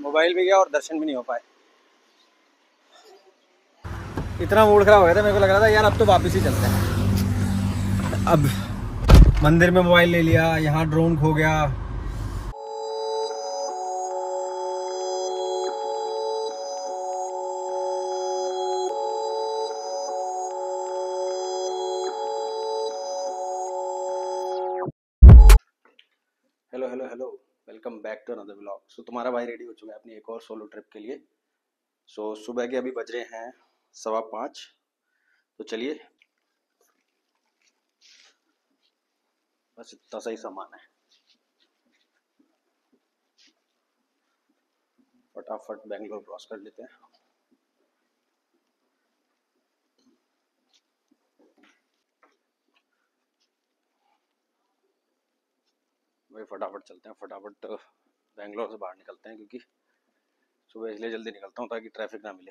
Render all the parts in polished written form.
Mobile भी गया और दर्शन भी नहीं हो पाए। इतना मूड खराब हो गया था, मेरे को लग रहा था यार अब तो वापस ही चलते हैं। अब मंदिर में मोबाइल ले लिया, यहाँ ड्रोन खो गया। Hello hello hello, welcome back to another vlog. So तुम्हारा भाई रेडी हो चुका है अपनी एक और सोलो ट्रिप के लिए। सो सुबह के अभी बज रहे हैं 5:15। तो चलिए, बस इतना सा ही सामान है, फटाफट बेंगलोर क्रॉस कर लेते हैं। भाई फटाफट चलते हैं, फटाफट बेंगलोर से बाहर निकलते हैं, क्योंकि सुबह इसलिए जल्दी निकलता हूँ ताकि ट्रैफिक ना मिले।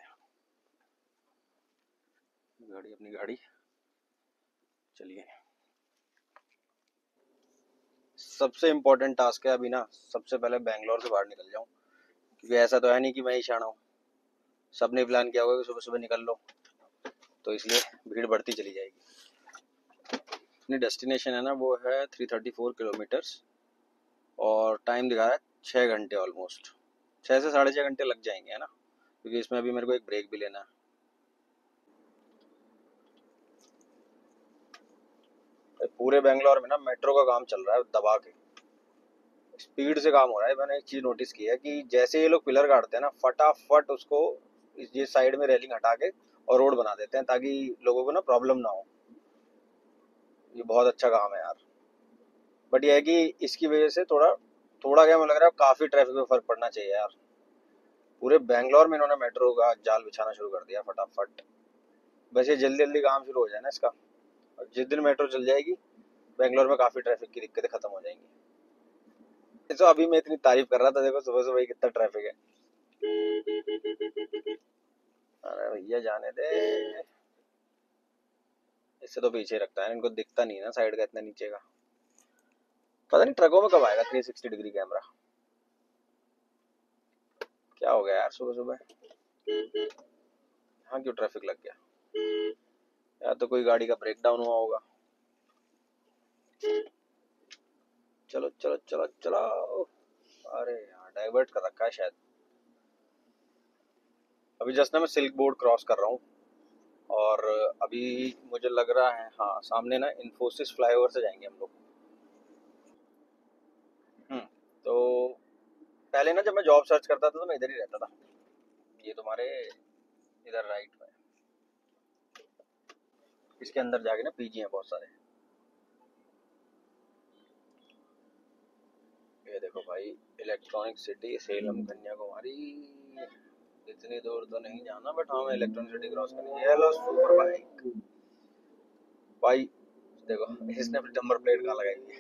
गाड़ी अपनी गाड़ी, चलिए। सबसे इम्पोर्टेंट टास्क है अभी ना, सबसे पहले बेंगलोर से बाहर निकल जाऊँ, क्योंकि ऐसा तो है नहीं कि मैं ही शाना हूँ। सबने प्लान किया होगा कि सुबह सुबह निकल लो, तो इसलिए भीड़ बढ़ती चली जाएगी। अपनी डेस्टिनेशन है ना, वो है 334 किलोमीटर्स और टाइम दिखा रहा है 6 घंटे, ऑलमोस्ट 6 से 6.5 घंटे लग जाएंगे, है ना, क्योंकि इसमें अभी मेरे को एक ब्रेक भी लेना है। पूरे बेंगलोर में ना मेट्रो का काम चल रहा है दबा के, स्पीड से काम हो रहा है। मैंने एक चीज नोटिस की है कि जैसे ये लोग पिलर काटते हैं ना, फटाफट उसको ये साइड में रेलिंग हटा के और रोड बना देते हैं, ताकि लोगों को ना प्रॉब्लम ना हो। ये बहुत अच्छा काम है यार। बट ये है कि इसकी वजह से थोड़ा थोड़ा क्या, मुझे लग रहा है काफी ट्रैफिक में फर्क पड़ना चाहिए यार। पूरे बेंगलोर में इन्होंने मेट्रो का जाल बिछाना शुरू कर दिया फटाफट। वैसे जल्दी जल्दी काम शुरू हो जाए ना इसका, और जिस दिन मेट्रो चल जाएगी बेंगलोर में काफी ट्रैफिक की दिक्कतें खत्म हो जाएंगी। तो अभी मैं इतनी तारीफ कर रहा था, देखो सुबह सुबह कितना ट्रैफिक है। अरे भैया जाने दे, इससे तो पीछे रखता है, इनको दिखता नहीं है ना साइड का इतना नीचे का। पता नहीं ट्रकों में कब आएगा 360 डिग्री कैमरा। क्या हो गया यार सुबह सुबह, हाँ क्यों ट्रैफिक लग गया? या तो कोई गाड़ी का ब्रेक डाउन हुआ होगा। चलो चलो चलो चलो, अरे यार डाइवर्ट कर रखा है शायद। अभी जस्ट ना मैं सिल्क बोर्ड क्रॉस कर रहा हूँ, और अभी मुझे लग रहा है हाँ सामने ना इन्फोसिस फ्लाईओवर से जाएंगे हम लोग। तो पहले ना जब मैं जॉब सर्च करता था तो मैं इधर ही रहता था, ये तुम्हारे इधर राइट में। इसके अंदर जाके ना पीजी हैं बहुत सारे। ये देखो भाई, इलेक्ट्रॉनिक सिटी सेलम कन्याकुमारी। इतनी दूर तो नहीं जाना, बट हाँ मैं इलेक्ट्रॉनिक सिटी क्रॉस करनी है। हेलो सुपर बाइक भाई, देखो इसने अपनी नंबर प्लेट कहाँ लगाई है।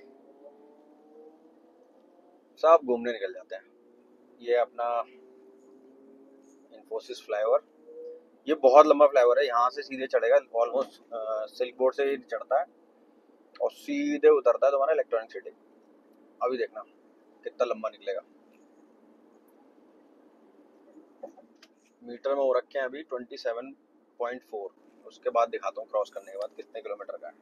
सब घूमने निकल जाते हैं। ये अपना इन्फोसिस फ्लाईओवर, ये बहुत लंबा फ्लाईओवर है, यहाँ से सीधे चढ़ेगा ऑलमोस्ट, सिल्क बोर्ड से ही चढ़ता है और सीधे उतरता है तुम्हारा इलेक्ट्रॉनिक सिटी। अभी देखना कितना लंबा निकलेगा। मीटर में हो रखे हैं अभी 27.4, उसके बाद दिखाता हूँ क्रॉस करने के बाद कितने किलोमीटर का है।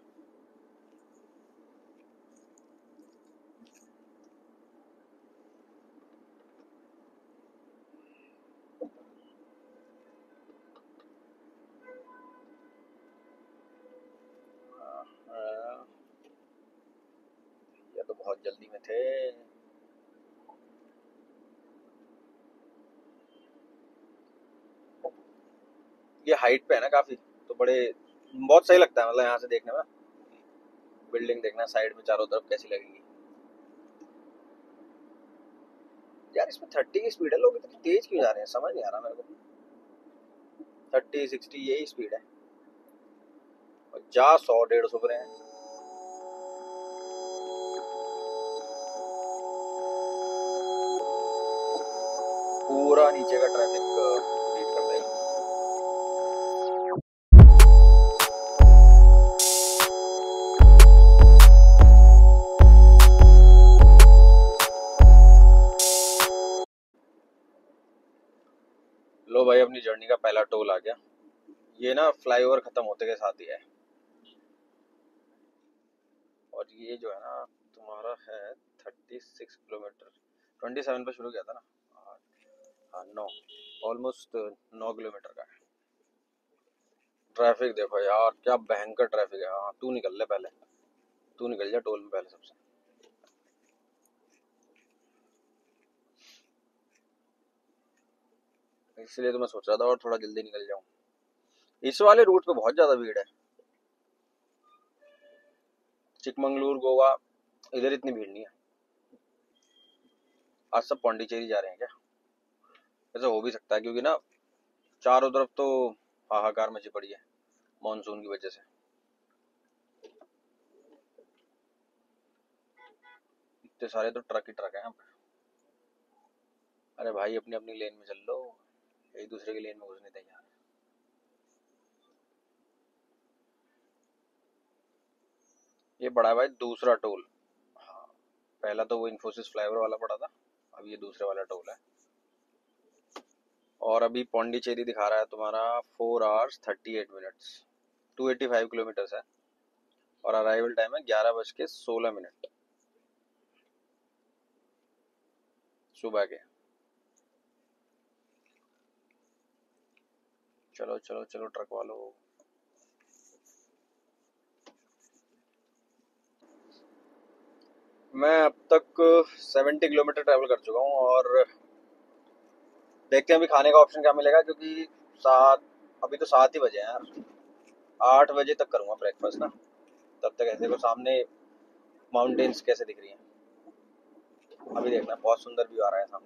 ये तो बहुत जल्दी में थे। ये हाइट पे है ना काफी, तो बड़े बहुत सही लगता है, मतलब यहाँ से देखने में। बिल्डिंग देखना साइड में चारों तरफ कैसी लगेगी यार। इसमें 30 की स्पीड है, लोग इतनी तेज क्यों जा रहे हैं समझ नहीं आ रहा मेरे को। 30-60 यही स्पीड है, और जा 100-150 पे हैं। पूरा नीचे का ट्रैफिक बीट कर देगा। लो भाई, अपनी जर्नी का पहला टोल आ गया। ये ना फ्लाईओवर खत्म होते के साथ ही है। और ये जो है ना तुम्हारा है 36 किलोमीटर। 27 पे शुरू किया था ना। हाँ 9, ऑलमोस्ट 9 किलोमीटर का है। ट्रैफिक देखो यार, क्या भयंकर ट्रैफिक है। हाँ तू निकल ले पहले, तू निकल जा टोल में पहले सबसे। इसलिए तो मैं सोच रहा था और थोड़ा जल्दी निकल जाऊं। इस वाले रूट पे बहुत ज्यादा भीड़ है। चिकमंगलुरु गोवा इधर इतनी भीड़ नहीं है। आज सब पौंडीचेरी जा रहे हैं क्या? ऐसा हो भी सकता है क्योंकि ना चारों तरफ तो हाहाकार मची पड़ी है मानसून की वजह से। इतने सारे तो ट्रक ही ट्रक हैं यहाँ पे। अरे भाई अपनी अपनी लेन में चल लो, एक दूसरे की लेन में घुसने तैयार। ये बड़ा है भाई दूसरा टोल। हाँ, पहला तो वो इन्फोसिस फ्लाईओवर वाला पड़ा था, अब ये दूसरे वाला टोल है। और अभी पौंडीचेरी दिखा रहा है तुम्हारा 4 hours 38 minutes, 285 किलोमीटर है। और अराइवल टाइम है 11:16 सुबह के। चलो चलो चलो ट्रक वालों। मैं अब तक 70 किलोमीटर ट्रैवल कर चुका हूँ और देखते हैं अभी खाने का ऑप्शन क्या मिलेगा, क्योंकि 7, अभी तो 7 ही बजे हैं यार। 8 बजे तक करूँगा ब्रेकफास्ट ना। तब तक ऐसे को सामने माउंटेन्स कैसे दिख रही हैं अभी देखना, बहुत सुंदर व्यू आ रहा है सामने।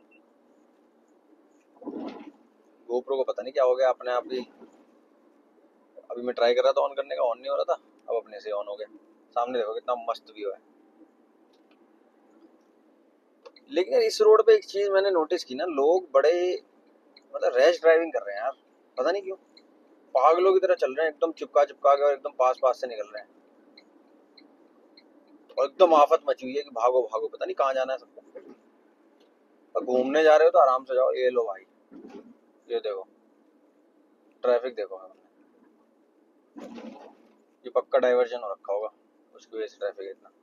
गोप्रो को पता नहीं क्या हो गया, अपने आप ही अभी मैं ट्राई कर रहा था ऑन करने का, ऑन नहीं हो रहा था, अब अपने से ऑन हो गया। सामने देखो कितना मस्त व्यू है। लेकिन यार इस रोड पे एक चीज मैंने नोटिस की ना, लोग बड़े मतलब रैश ड्राइविंग कर रहे हैं यार, पता नहीं क्यों। पागलों की तरह चल रहे हैं, एकदम चिपका चिपका के और एकदम पास पास से निकल रहे हैं। और एकदम आफत मची हुई है कि भागो भागो, पता नहीं कहाँ जाना है सबको। और घूमने जा रहे हो तो आराम से जाओ। ये लो भाई, ये देखो ट्रैफिक देखो। ये पक्का डाइवर्जन हो रखा होगा, उसकी वजह से ट्रैफिक है इतना।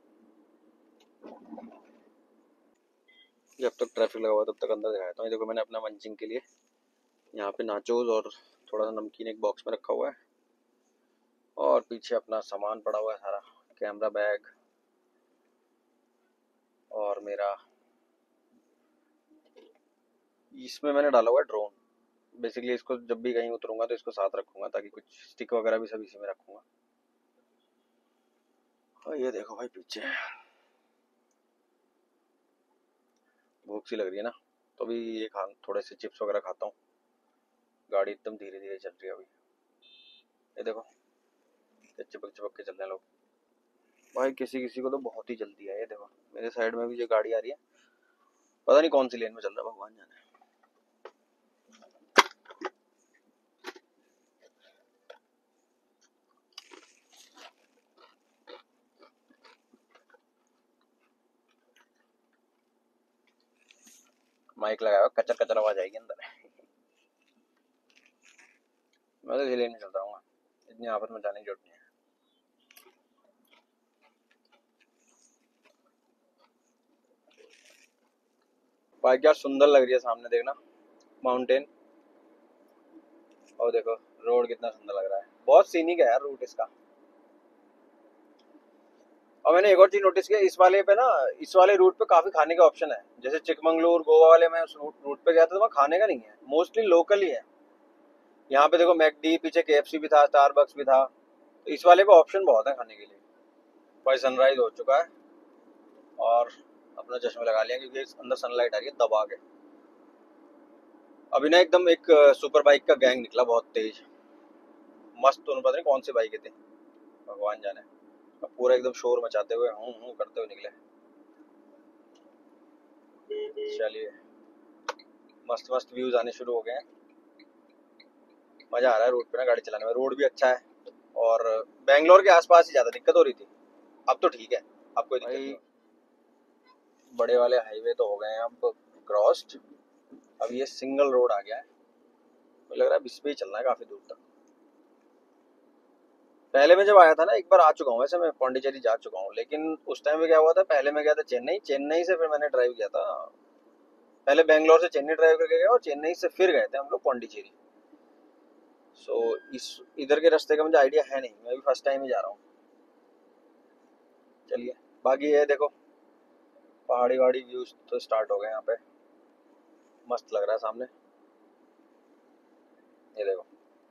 जब तक ट्रैफिक लगा हुआ तब तक अंदर दिखाता हूँ। ये देखो मैंने अपना मंचिंग के लिए यहाँ पे नाचोज और थोड़ा सा नमकीन एक बॉक्स में रखा हुआ है। और पीछे अपना सामान पड़ा हुआ है सारा, कैमरा बैग और मेरा इसमें मैंने डाला हुआ है ड्रोन। बेसिकली इसको जब भी कहीं उतरूंगा तो इसको साथ रखूंगा, ताकि कुछ स्टिक वगैरह भी सब इसी में रखूंगा। और ये देखो भाई पीछे भूख सी लग रही है ना, तो अभी ये खा थोड़े से चिप्स वगैरह खाता हूँ। गाड़ी एकदम धीरे धीरे चल रही है अभी। ये देखो चिपक चिपक के चल रहे हैं लोग। भाई किसी किसी को तो बहुत ही जल्दी है। ये देखो मेरे साइड में भी जो गाड़ी आ रही है, पता नहीं कौन सी लेन में चल रहा है, भगवान जाने। माइक लगाया कचर कचर आवाज आएगी अंदर। मैं तो इसी लेन में चल रहा हूँ, इतनी आफत में जाने की जरूरत नहीं है। भाई क्या सुंदर लग रही है सामने, देखना माउंटेन। और देखो रोड कितना सुंदर लग रहा है, बहुत सीनिक है यार रूट इसका। और मैंने एक और चीज नोटिस किया इस वाले पे ना, इस वाले रूट पे काफी खाने के ऑप्शन है। जैसे चिकमंगलुरु गोवा वाले में उस रूट पे गया था तो वहाँ खाने का नहीं है, मोस्टली लोकल ही है। यहाँ पे देखो मैकडी, पीछे केएफसी भी था, स्टारबक्स भी था। तो इस वाले पे ऑप्शन बहुत है खाने के लिए। भाई सनराइज हो चुका है और अपना चश्मा लगा लिया क्योंकि अंदर सनलाइट आ रही है दबा के। अभी ना एकदम एक सुपर बाइक का गैंग निकला बहुत तेज, मस्त। उन्होंने पता नहीं कौन सी बाइक थी, भगवान जाने। अब पूरा एकदम शोर मचाते हुए हूँ करते हुए निकले। चलिए मस्त मस्त व्यूज आने शुरू हो गए हैं। मजा आ रहा है रोड पे ना गाड़ी चलाने में, रोड भी अच्छा है। और बेंगलोर के आसपास ही ज्यादा दिक्कत हो रही थी, अब तो ठीक है, अब कोई दिक्कत नहीं। बड़े वाले हाईवे तो हो गए हैं अब क्रॉस्ड, अब ये सिंगल रोड आ गया है। मुझे लग रहा है इस पे ही चलना है काफी दूर तक। पहले मैं जब आया था ना, एक बार आ चुका हूँ वैसे, मैं पौंडीचेरी जा चुका हूँ, लेकिन उस टाइम में क्या हुआ था, पहले मैं गया था चेन्नई, चेन्नई से फिर मैंने ड्राइव किया था। पहले बेंगलोर से चेन्नई ड्राइव करके गया और चेन्नई से फिर गए थे हम लोग पौंडीचेरी। सो इस इधर के रास्ते का मुझे आइडिया है नहीं, मैं भी फर्स्ट टाइम ही जा रहा हूँ। चलिए, बाकी ये देखो पहाड़ी वहाड़ी व्यूज तो स्टार्ट हो गए यहाँ पे, मस्त लग रहा है सामने। ये देखो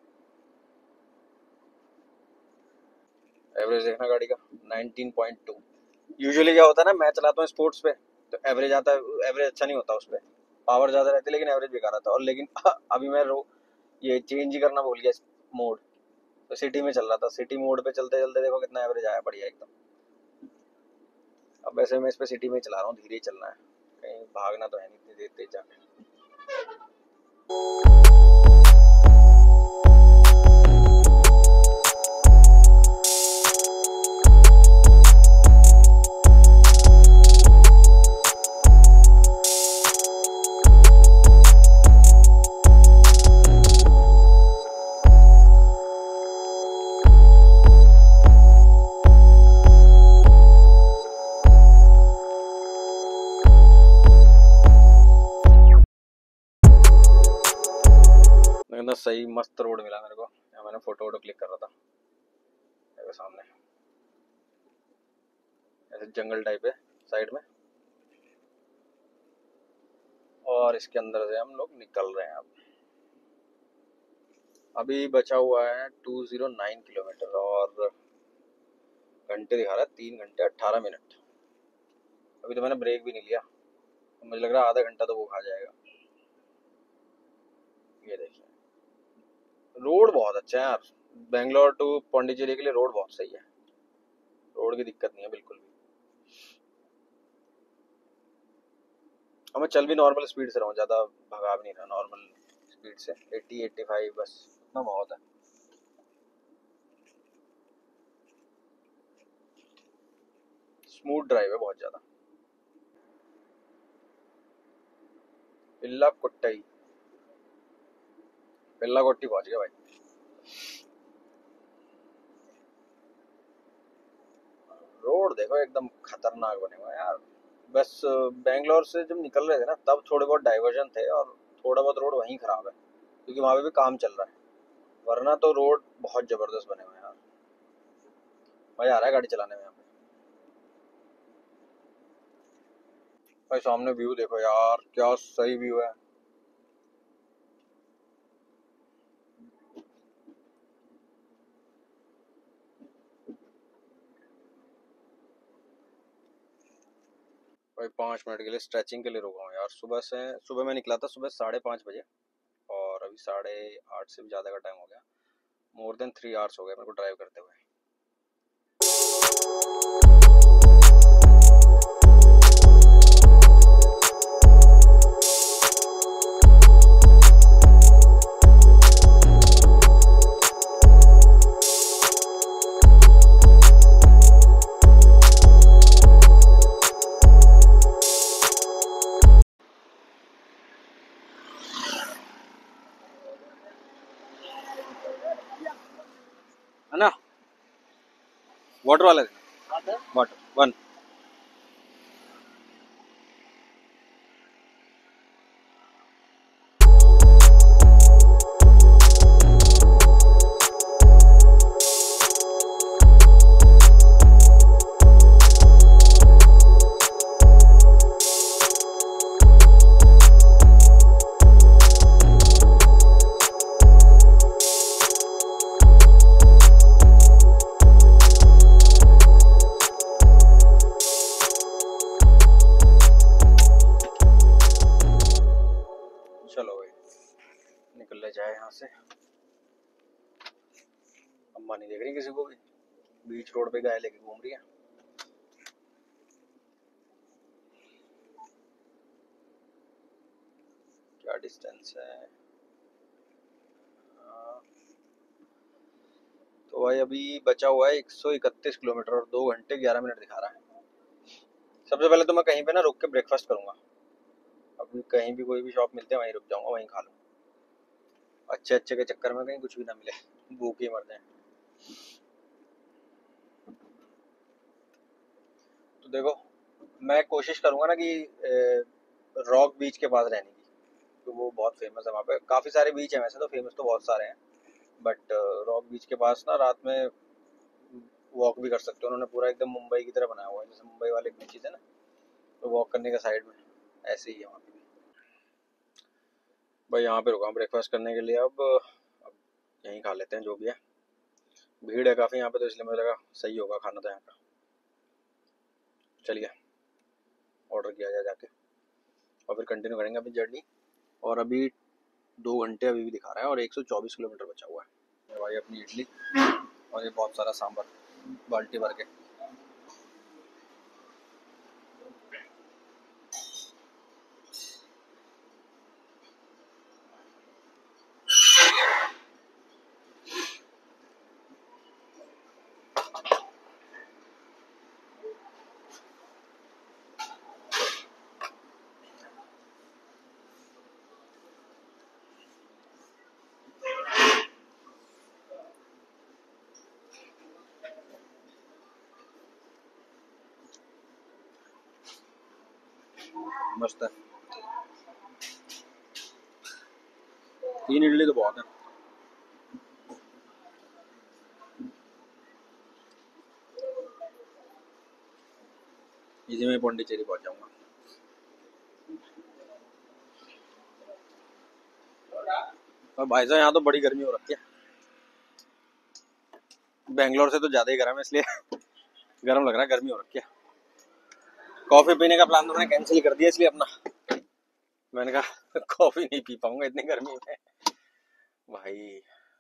एवरेज देखना गाड़ी का 19.2। यूजुअली क्या होता है ना, मैं चलाता हूँ स्पोर्ट्स पे तो एवरेज आता है, एवरेज अच्छा नहीं होता उस पर, पावर ज़्यादा रहती है लेकिन एवरेज बेकार आता है। और लेकिन अभी मैं ये चेंज ही करना भूल गया मोड, तो सिटी में चल रहा था, सिटी मोड पे चलते चलते देखो कितना एवरेज आया, बढ़िया एकदम। अब वैसे मैं इस पे सिटी में ही चला रहा हूँ, धीरे ही चलना है, कहीं भागना तो है नहीं इतनी देर तेज जाके। एकदम सही मस्त रोड मिला मेरे को, मैंने फोटो वोटो क्लिक कर रहा था। देखो सामने ऐसे जंगल टाइप है साइड में, और इसके अंदर से हम लोग निकल रहे हैं अब। अभी बचा हुआ है 209 किलोमीटर और घंटे दिखा रहा है 3 घंटे 18 मिनट। अभी तो मैंने ब्रेक भी नहीं लिया, तो मुझे लग रहा है आधा घंटा तो वो खा जाएगा। ये देखिए रोड बहुत अच्छा है यार, बेंगलोर टू पौंडीचेरी के लिए रोड बहुत सही है, रोड की दिक्कत नहीं है बिल्कुल भी। और मैं चल भी नॉर्मल स्पीड से रहा हूँ, ज़्यादा भगा भी नहीं रहा, नॉर्मल स्पीड से 80-85 बस, उतना बहुत है। स्मूथ ड्राइव है बहुत ज़्यादा। पिल्ला कोट्टई, पिल्ला कोट्टी पहुंच गया भाई। रोड देखो एकदम खतरनाक बने हुए हैं यार। बस बेंगलोर से जब निकल रहे थे ना, तब थोड़े बहुत डाइवर्जन थे और थोड़ा बहुत रोड वहीं खराब है, क्योंकि वहाँ पे भी काम चल रहा है, वरना तो रोड बहुत जबरदस्त बने हुए हैं यार। मजा आ रहा है गाड़ी चलाने में यहाँ पे। भाई सामने व्यू देखो यार, क्या सही व्यू है। भाई 5 मिनट के लिए स्ट्रेचिंग के लिए रुका हूँ यार, सुबह मैं निकला था सुबह 5:30 बजे, और अभी 8:30 से भी ज़्यादा का टाइम हो गया, मोर देन 3 आवर्स हो गए मेरे को ड्राइव करते हुए। है ना, वाटर वाला देना, वाटर वन। चलो भाई निकल ले जाए यहाँ से। अम्मा नहीं देख रही किसी को भी, बीच रोड पे गाय लेके घूम रही है। क्या डिस्टेंस है, तो भाई अभी बचा हुआ है 131 किलोमीटर और 2 घंटे 11 मिनट दिखा रहा है। सबसे पहले तो मैं कहीं पे ना रुक के ब्रेकफास्ट करूंगा, अभी कहीं भी कोई भी शॉप मिलते हैं वहीं रुक जाऊंगा, वहीं खा लूंगा। अच्छे अच्छे के चक्कर में कहीं कुछ भी ना मिले, भूख ही मर जाए। तो देखो मैं कोशिश करूंगा ना कि रॉक बीच के पास रहने की, तो वो बहुत फेमस है वहाँ पे। काफ़ी सारे बीच हैं वैसे तो, फेमस तो बहुत सारे हैं, बट रॉक बीच के पास ना रात में वॉक भी कर सकते हो। उन्होंने पूरा एकदम मुंबई की तरह बनाया हुआ है, जैसे मुंबई वाले बीचेस है ना, तो वॉक करने का साइड में ऐसे ही है वहाँ पे भी। भाई यहाँ पे रुका ब्रेकफास्ट करने के लिए। अब यहीं खा लेते हैं जो भी है। भीड़ है काफ़ी यहाँ पे, तो इसलिए मुझे लगा सही होगा खाना तो यहाँ का। चलिए ऑर्डर किया जाए जाके, और फिर कंटिन्यू करेंगे अपनी जर्नी। और अभी 2 घंटे अभी भी दिखा रहा है, और 124 किलोमीटर बचा हुआ है। भाई अपनी इडली और ये बहुत सारा सांभर बाल्टी भर के। मस्त है, 3 इडली तो बहुत है। इसी में पौंडीचेरी पहुंच जाऊंगा। और भाई साहब यहाँ तो बड़ी गर्मी हो रखी है, बेंगलोर से तो ज़्यादा ही गर्म है, इसलिए गर्म लग रहा है, गर्मी हो रखी है। कॉफ़ी पीने का प्लान तो मैंने कैंसिल कर दिया, इसलिए अपना मैंने कहा कॉफ़ी नहीं पी पाऊंगा इतनी गर्मी में। भाई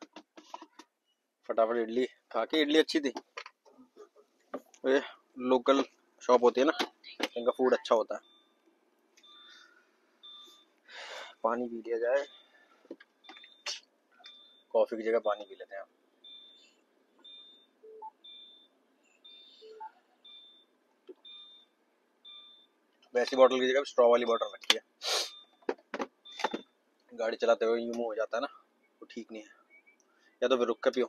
फटाफट इडली खा के, इडली अच्छी थी। ये लोकल शॉप होती है ना, इनका फूड अच्छा होता है। पानी पी लिया जाए, कॉफ़ी की जगह पानी पी लेते हैं। वैसी बॉटल की जगह स्ट्रॉ वाली बॉटल रखी है। गाड़ी चलाते हुए यूं हो जाता है ना, वो ठीक नहीं है। या तो फिर रुक के पियो।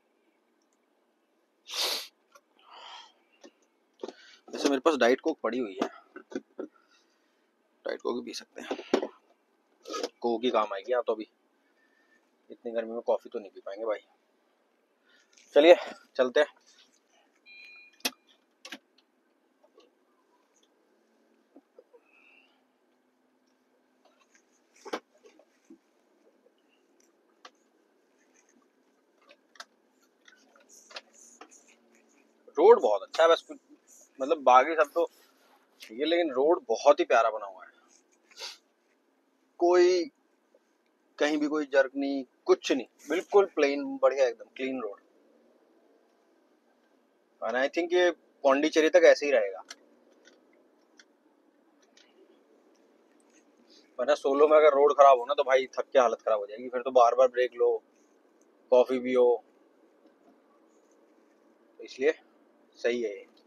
वैसे मेरे पास डाइट कोक पड़ी हुई है, डाइट कोक भी पी सकते हैं, कोक ही काम आएगी। यहाँ तो अभी इतनी गर्मी में कॉफ़ी तो नहीं पी पाएंगे भाई। चलिए चलते हैं। रोड बहुत अच्छा है, बस मतलब बाकी सब तो ठीक है, लेकिन रोड बहुत ही प्यारा बना हुआ है। कोई कहीं भी कोई जर्क नहीं, कुछ नहीं, बिल्कुल प्लेन, बढ़िया एकदम क्लीन रोड। और आई थिंक ये पौंडीचेरी तक ऐसे ही रहेगा, वरना सोलो में अगर रोड खराब हो ना तो भाई थक के हालत खराब हो जाएगी, फिर तो बार बार ब्रेक लो, कॉफी पियो, इसलिए सही है ये।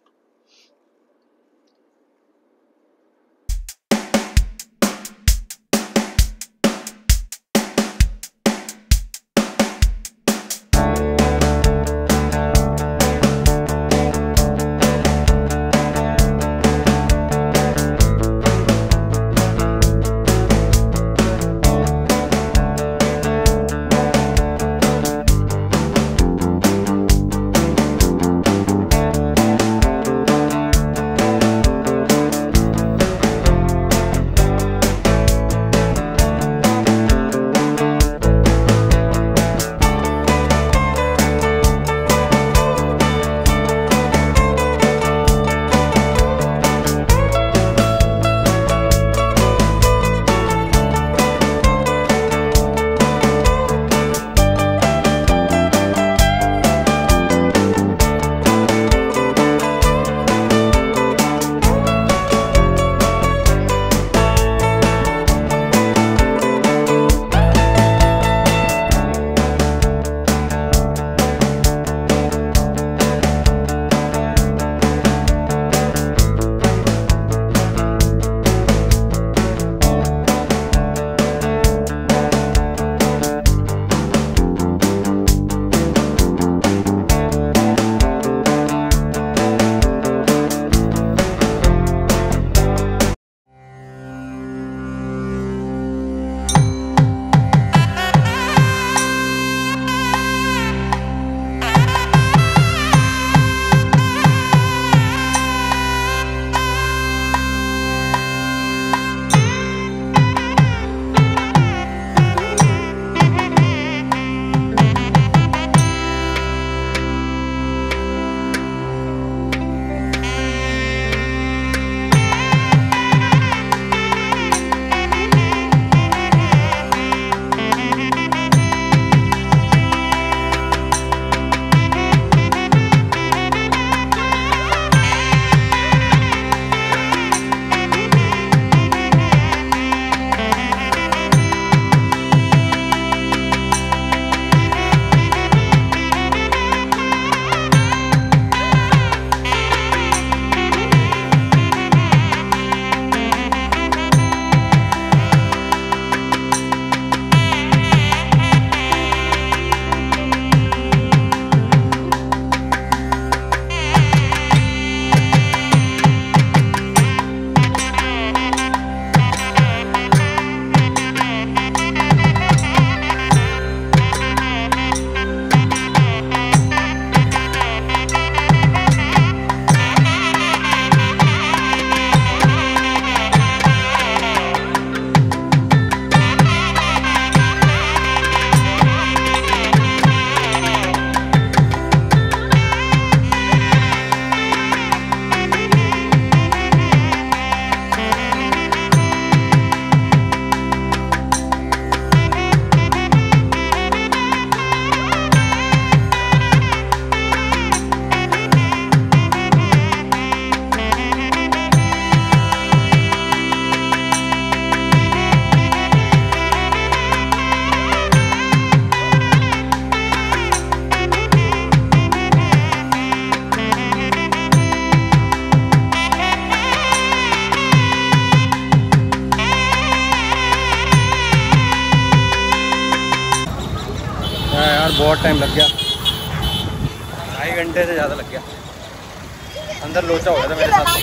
यार बहुत टाइम लग गया, 2.5 घंटे से ज़्यादा लग गया। अंदर लोचा हो गया था मेरे साथ।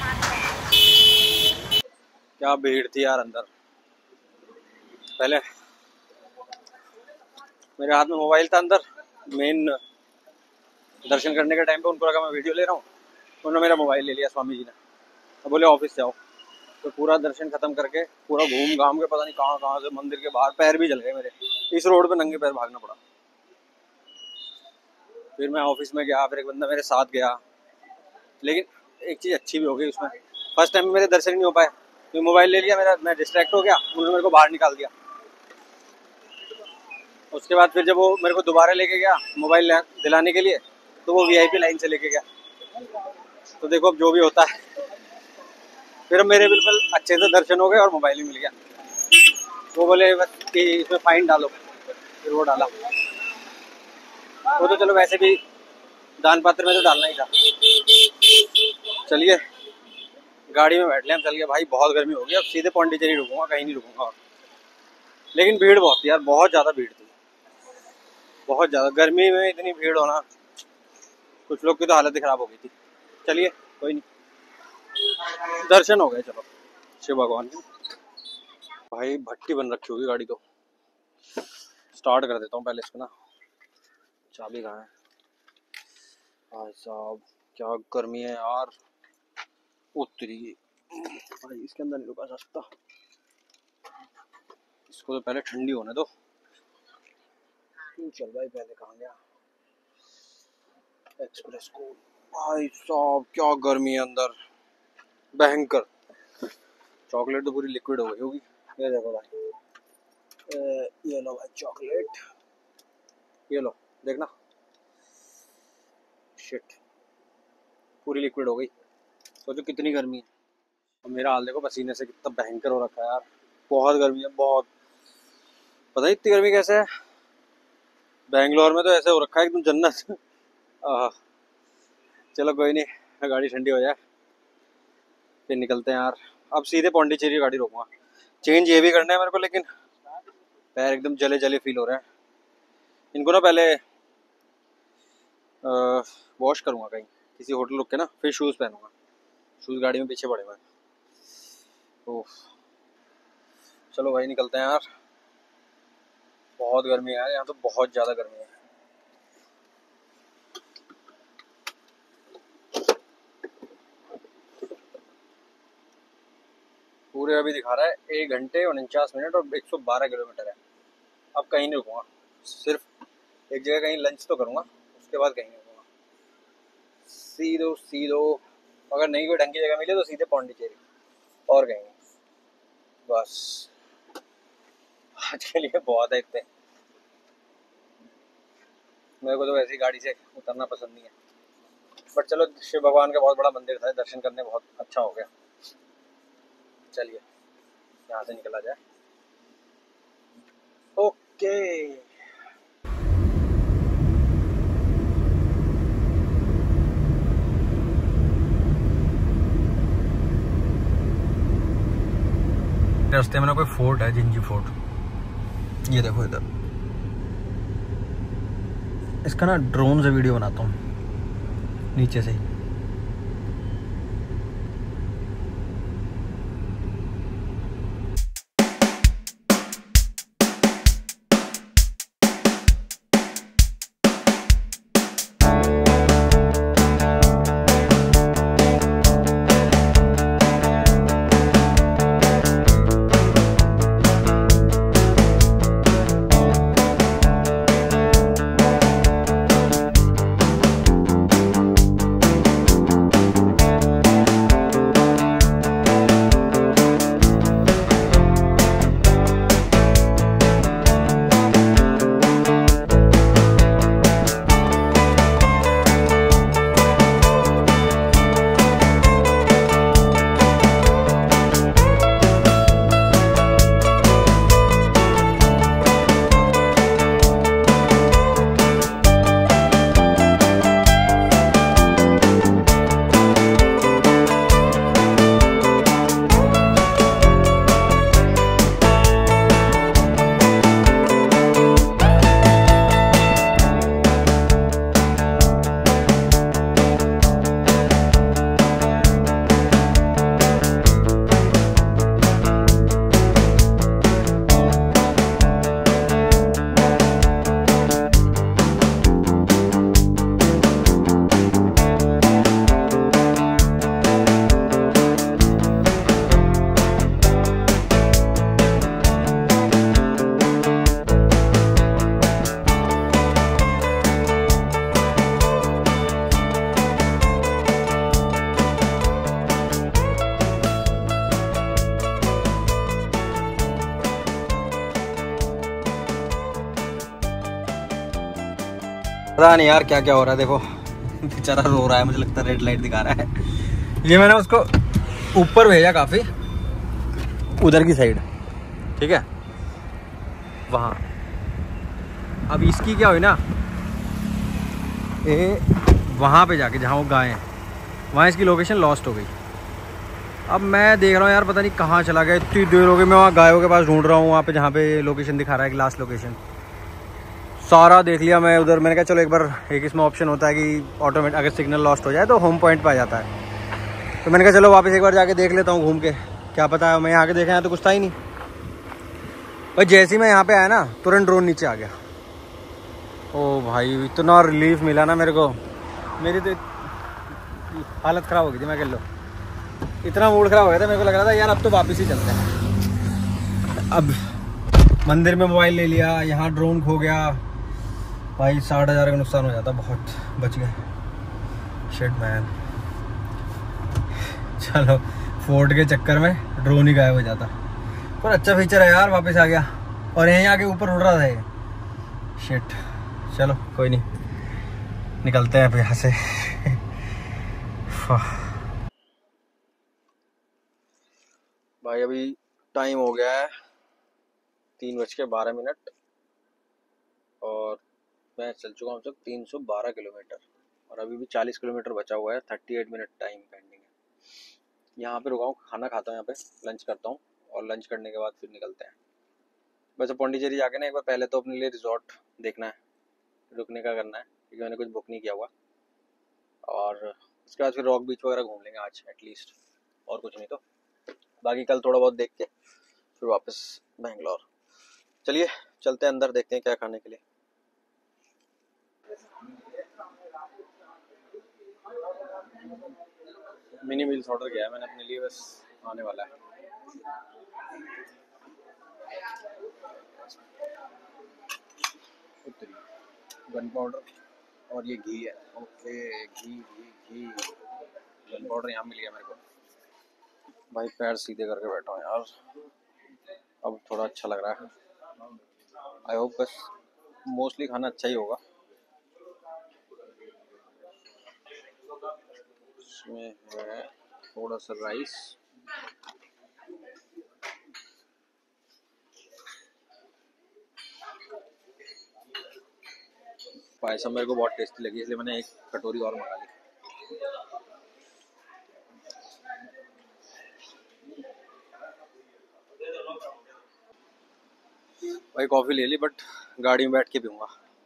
क्या भीड़ थी यार अंदर। पहले मेरे हाथ में मोबाइल था अंदर, मेन दर्शन करने के टाइम पे उनको लगा मैं वीडियो ले रहा हूँ, उन्होंने मेरा मोबाइल ले लिया स्वामी जी ने। अब बोले ऑफिस जाओ, तो पूरा दर्शन खत्म करके पूरा घूम घाम के पता नहीं कहाँ कहाँ से मंदिर के बाहर, पैर भी जल गए मेरे, इस रोड पे नंगे पैर भागना पड़ा। फिर मैं ऑफिस में गया, फिर एक बंदा मेरे साथ गया। लेकिन एक चीज़ अच्छी भी हो गई उसमें, फर्स्ट टाइम में मेरे दर्शन नहीं हो पाए, तो मोबाइल ले लिया मेरा, मैं डिस्ट्रैक्ट हो गया, उन्होंने मेरे को बाहर निकाल दिया। उसके बाद फिर जब वो मेरे को दोबारा लेके गया मोबाइल दिलाने के लिए, तो वो वीआईपी लाइन से लेके गया। तो देखो अब जो भी होता है। फिर मेरे बिल्कुल अच्छे से दर्शन हो गए और मोबाइल भी मिल गया। वो बोले बस कि इसमें फाइन डालो, फिर वो डाला। वो तो चलो वैसे भी दान पात्र में तो डालना ही था। चलिए गाड़ी में बैठ लें, हम चल गए। भाई बहुत गर्मी हो गई, अब सीधे पौंडीचेरी रुकूंगा, कहीं नहीं रुकूंगा और। लेकिन भीड़ बहुत थी यार, बहुत ज़्यादा भीड़ थी, बहुत ज़्यादा। गर्मी में इतनी भीड़ होना, कुछ लोग की तो हालत ही ख़राब हो गई थी। चलिए कोई नहीं, दर्शन हो गए। चलो शिव भगवान की। भाई भट्टी बन रखी होगी गाड़ी को। स्टार्ट कर देता हूँ पहले इसको ना। चाबी कहाँ है भाई साहब, क्या गर्मी है यार। उतरी भाई, इसके अंदर नहीं रुका सस्ता, इसको तो पहले ठंडी होने दो। चल भाई, पहले कहाँ गया एक्सप्रेस को। भाई साहब क्या गर्मी है अंदर, भयंकर। चॉकलेट तो पूरी लिक्विड हो गई होगी। ये देखो भाई, ये लो भाई चॉकलेट, ये लो देखना। शिट, पूरी लिक्विड हो गई। सोचो कितनी गर्मी है। और मेरा हाल देखो पसीने से कितना भयंकर हो रखा है यार। बहुत गर्मी है, बहुत। पता नहीं इतनी गर्मी कैसे है। बेंगलोर में तो ऐसे हो रखा है एकदम जन्नत। चलो कोई नहीं, गाड़ी ठंडी हो जाए फिर निकलते हैं यार। अब सीधे पौंडीचेरी गाड़ी रोकूंगा। चेंज ये भी करना है मेरे को, लेकिन पैर एकदम जले जले फील हो रहे हैं। इनको ना पहले वॉश करूँगा कहीं, किसी होटल रुक के ना, फिर शूज़ पहनूंगा। शूज़ गाड़ी में पीछे पड़े हुए हैं। ओह चलो भाई निकलते हैं यार। बहुत गर्मी है यार, यहाँ तो बहुत ज़्यादा गर्मी है। पूरे अभी दिखा रहा है 1 घंटे 49 मिनट और 112 किलोमीटर है। अब कहीं नहीं रुकूंगा, सिर्फ एक जगह कहीं लंच तो करूँगा, उसके बाद कहीं नहीं रुकूंगा। सीधो सीधो, अगर नहीं कोई ढंग की जगह मिले तो सीधे पौंडीचेरी, और कहीं नहीं। बस आज के लिए बहुत है इतने। मेरे को तो वैसे ही गाड़ी से उतरना पसंद नहीं है, बट चलो शिव भगवान का बहुत बड़ा मंदिर था, दर्शन करने बहुत अच्छा हो गया। चलिए यहाँ से निकला जाए। ओके रास्ते में ना कोई फोर्ट है, जिंजी फोर्ट। ये देखो इधर, इसका ना ड्रोन से वीडियो बनाता हूँ नीचे से ही। पता नहीं यार क्या क्या हो रहा है। देखो बेचारा रो रहा है, मुझे लगता है रेड लाइट दिखा रहा है। ये मैंने उसको ऊपर भेजा काफ़ी, उधर की साइड, ठीक है वहाँ। अब इसकी क्या हुई ना, ये वहाँ पे जाके जहाँ वो गाय हैं वहाँ इसकी लोकेशन लॉस्ट हो गई। अब मैं देख रहा हूँ यार, पता नहीं कहाँ चला गया, इतनी देर हो गई मैं वहाँ गायों के पास ढूंढ रहा हूँ, वहाँ पे जहाँ पे लोकेशन दिखा रहा है, लास्ट लोकेशन सारा देख लिया मैं उधर। मैंने कहा चलो एक बार, एक इसमें ऑप्शन होता है कि ऑटोमेटिक अगर सिग्नल लॉस्ट हो जाए तो होम पॉइंट पर आ जाता है। तो मैंने कहा चलो वापस एक बार जाके देख लेता हूँ घूम के, क्या पता है। मैं यहाँ के देखा है तो कुछ था ही नहीं भाई। जैसे ही मैं यहाँ पे आया ना तुरंत ड्रोन नीचे आ गया। ओ भाई इतना रिलीफ मिला ना मेरे को, मेरी तो हालत ख़राब हो गई थी। मैं कह लो इतना मूड ख़राब हो गया था, मेरे को लग रहा था यार अब तो वापस ही चलते हैं। अब मंदिर में मोबाइल ले लिया, यहाँ ड्रोन खो गया भाई, 60,000 का नुकसान हो जाता। बहुत बच गए, शिट मैन। चलो फोर्ट के चक्कर में ड्रोन ही गायब हो जाता, पर अच्छा फीचर है यार, वापस आ गया और यहीं आके ऊपर उड़ रहा था ये। शिट, चलो कोई नहीं, निकलते हैं अब यहाँ से। भाई अभी टाइम हो गया है 3:12 और मैं चल चुका हूँ 312 किलोमीटर और अभी भी 40 किलोमीटर बचा हुआ है। 38 मिनट टाइम पेंडिंग है। यहाँ पे रुका हूँ, खाना खाता हूँ, यहाँ पे लंच करता हूँ और लंच करने के बाद फिर निकलते हैं। वैसे पौंडीचेरी जाके ना एक बार पहले तो अपने लिए रिजॉर्ट देखना है, रुकने का करना है, क्योंकि मैंने कुछ बुक नहीं किया हुआ। और उसके बाद फिर रॉक बीच वगैरह घूम लेंगे आज एटलीस्ट, और कुछ नहीं तो बाकी कल थोड़ा बहुत देख के फिर वापस बेंगलोर। चलिए चलते हैं अंदर, देखते हैं क्या खाने के लिए। मिनी मील्स ऑर्डर किया है मैंने अपने लिए, बस आने वाला है। गन पाउडर और ये घी है। ओके, घी घी घी, गन पाउडर यहाँ मिल गया मेरे को। भाई पैर सीधे करके बैठा हूँ यार, अब थोड़ा अच्छा लग रहा है। आई होप बस मोस्टली खाना अच्छा ही होगा। इसमें है थोड़ा सा राइस, पायसम मेरे को बहुत टेस्टी लगी इसलिए मैंने एक कटोरी और मंगा ली। भाई कॉफ़ी ले ली बट गाड़ी में बैठ के पीऊँगा।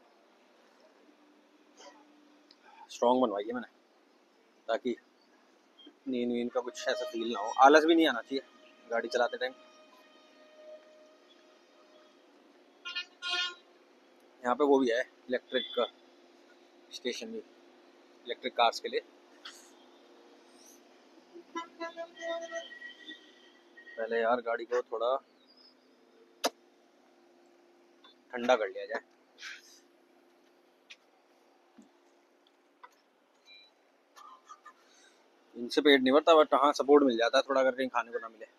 स्ट्रॉन्ग बनवाई है मैंने ताकि नींद वींद का कुछ ऐसा फील ना हो, आलस भी नहीं आना चाहिए गाड़ी चलाते टाइम। यहाँ पे वो भी है इलेक्ट्रिक स्टेशन भी, इलेक्ट्रिक कार्स के लिए। पहले यार गाड़ी को थोड़ा ठंडा कर लिया जाए। इनसे पेट नहीं भरता बट हाँ सपोर्ट मिल जाता है थोड़ा, अगर कहीं खाने को ना मिले।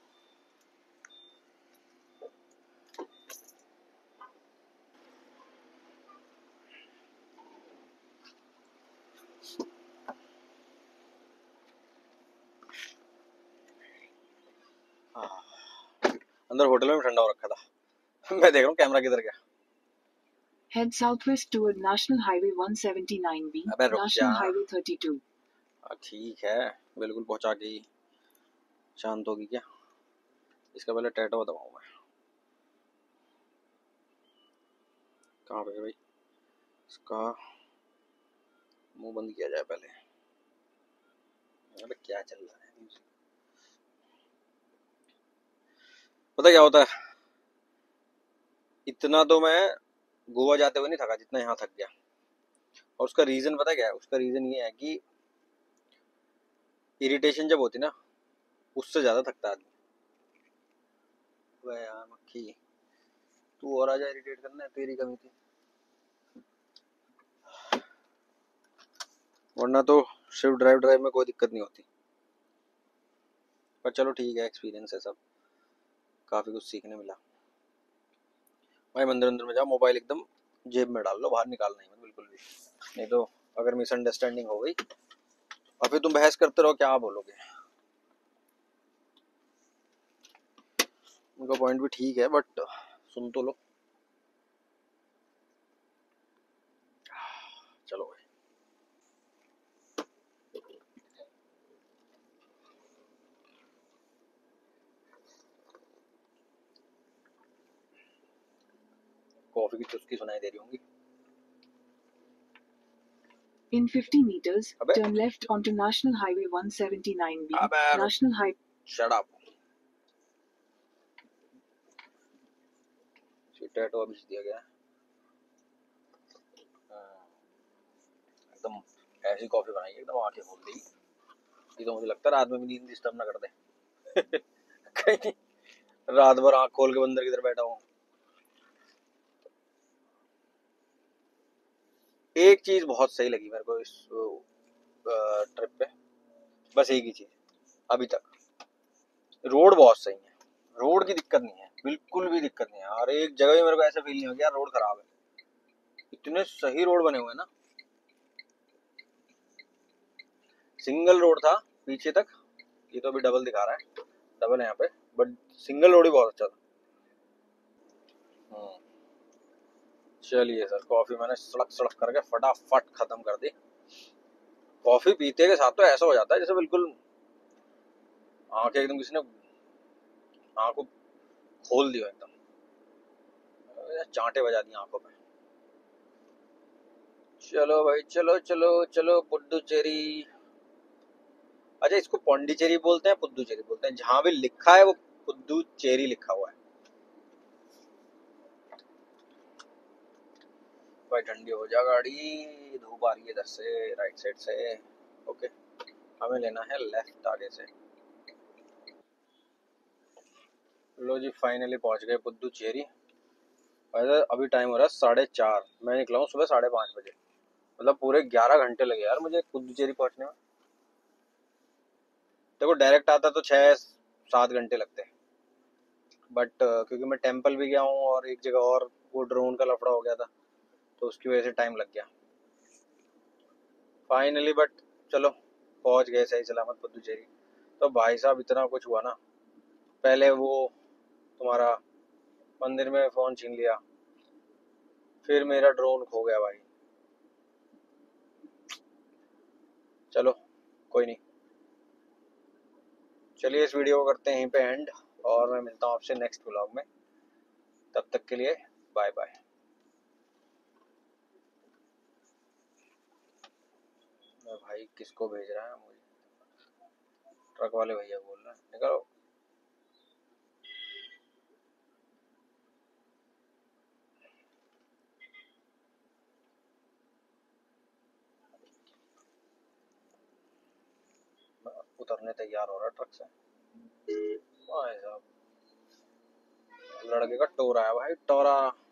हाँ, अंदर होटल में ठंडा हो रखा था। मैं देख रहा हूँ कैमरा किधर गया। Head southwest toward National Highway 179B, अबे रुक जा। National Highway 32. ठीक है, बिल्कुल पहुंचा के ही शांत होगी क्या। इसका पहले टैटो दबाऊँ मैं। कहाँ पे है भाई, इसका मुंह बंद किया जाए पहले। अबे क्या चल रहा है, पता क्या होता है, इतना तो मैं गोवा जाते हुए नहीं थका जितना यहाँ थक गया। और उसका रीजन पता क्या है, उसका रीजन ये है कि इरिटेशन जब होती ना उससे ज्यादा थकता आदमी। वह यार मक्खी, तू और आजा, इरिटेट करना है, तेरी कमी थी। वरना तो सिर्फ ड्राइव ड्राइव में कोई दिक्कत नहीं होती। पर चलो ठीक है, एक्सपीरियंस है सब, काफी कुछ सीखने मिला। भाई मंदिर अंदर में जाओ, मोबाइल एकदम जेब में डाल लो, बाहर निकालना ही मत बिल्कुल। बिल्कुल भी नहीं, तो अगर मिसअंडरस्टैंडिंग हो गई और फिर तुम बहस करते रहो, क्या बोलोगे? उनका पॉइंट भी ठीक है, बट सुन तो लो। चलो भाई, कॉफी की चुस्की सुनाई दे रही होंगी। In 50 meters, अबे turn left onto National Highway 179B. अबे National Highway. Shut up, tattoo अभी दिया गया है। एकदम ऐसी कॉफी बनाई एकदम आंखें खोल दी। ये तो मुझे लगता है रात में भी नींद डिस्टर्ब ना कर दे। कहीं रात भर आंख खोल के बंदर किधर बैठा हूँ। एक चीज बहुत सही लगी मेरे को इस ट्रिप पे, बस एक ही चीज अभी तक, रोड बहुत सही है। रोड की दिक्कत नहीं है, बिल्कुल भी दिक्कत नहीं है। और एक जगह भी मेरे को ऐसा फील नहीं हो गया रोड खराब है। इतने सही रोड बने हुए हैं ना। सिंगल रोड था पीछे तक, ये तो अभी डबल दिखा रहा है, डबल है यहाँ पे, बट सिंगल रोड ही बहुत अच्छा था। चलिए सर, कॉफी मैंने सड़क सड़क करके फटाफट खत्म कर दी। कॉफी पीते के साथ तो ऐसा हो जाता है जैसे बिल्कुल आंखें एकदम किसी ने आंखों खोल दिया एकदम, चांटे बजा दी आंखों पे। चलो भाई, चलो चलो चलो पुडुचेरी। अच्छा, इसको पौंडीचेरी बोलते हैं, पुदुचेरी बोलते हैं, जहां भी लिखा है वो पुदुचेरी लिखा हुआ है। भाई ठंडी हो जा गाड़ी, धूप आ रही है इधर से राइट साइड से। ओके, हमें लेना है लेफ्ट आगे से। लो जी, फाइनली पहुंच गए पुदुचेरी। वैसे अभी टाइम हो रहा है 4:30, मैं निकला हूँ सुबह 5:30 बजे। मतलब पूरे 11 घंटे लगे यार मुझे पुदुचेरी पहुंचने में। देखो डायरेक्ट आता तो 6-7 घंटे लगते, बट क्योंकि मैं टेम्पल भी गया हूँ और एक जगह और वो ड्रोन का लफड़ा हो गया था, तो उसकी वजह से टाइम लग गया फाइनली। बट चलो, पहुंच गए सही सलामत पुदुचेरी। तो भाई साहब इतना कुछ हुआ ना, पहले वो तुम्हारा मंदिर में फोन छीन लिया, फिर मेरा ड्रोन खो गया भाई। चलो कोई नहीं, चलिए इस वीडियो को करते हैं यहीं पे एंड, और मैं मिलता हूँ आपसे नेक्स्ट व्लॉग में। तब तक के लिए बाय बाय। भाई किसको भेज रहा है मुझे? ट्रक वाले भैया बोल रहे हैं, निकलो। उतरने तैयार हो रहा है ट्रक से भाई साहब। लड़के का टोरा है भाई, टोरा।